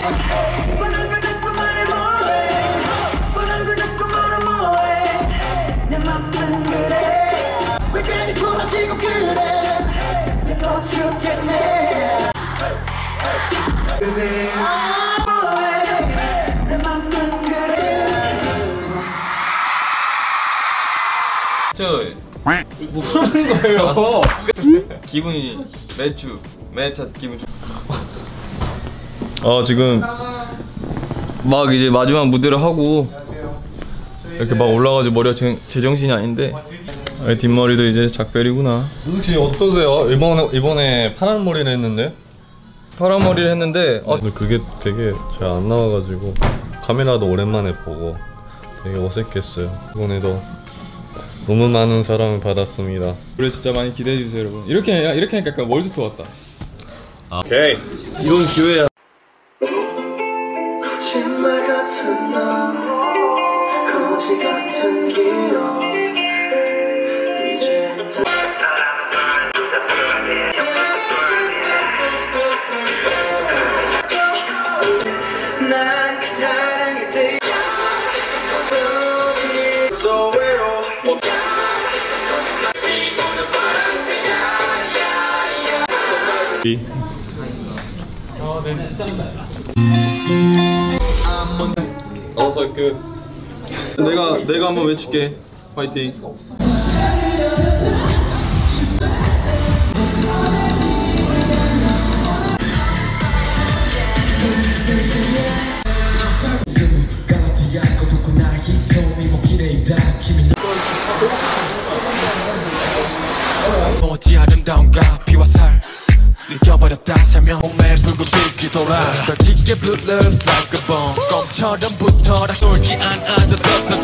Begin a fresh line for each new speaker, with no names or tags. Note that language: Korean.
뻔한 걸 자꾸 말해 뭐해 뻔한 걸 자꾸 말해 뭐해 내 맘은 그래 왜 괜히 부러지고 그래 너 죽겠네 뭐해 내 맘은 그래
뭐 하는 거예요? 기분이 매차 기분 좋. 지금 막 이제 마지막 무대를 하고 이렇게 막 올라가지고 머리가 제정신이 아닌데 뒷머리도 이제 작별이구나.
우숙 씨 어떠세요? 이번에 파란 머리를 했는데?
파란 머리를 했는데
근데 그게 되게 잘 안 나와가지고 카메라도 오랜만에 보고 되게 어색했어요. 이번에도 너무 많은 사랑을 받았습니다.
노래 진짜 많이 기대해주세요 여러분. 이렇게 하니까 약간 월드 투어 같다.
오케이, 이건 기회야.
거짓말 같은 넌 거지 같은 기억 이제 난 그 사랑에 대해 so 외로워
어서 끝.
내가 한번 외칠게. 파이팅.
어찌 아름다운가 비와 살 느껴버렸다 살면 몸에 붉은빛이 돌아 널 짙게 blue lips like a bomb 껌처럼 붙어라 놀지 않아도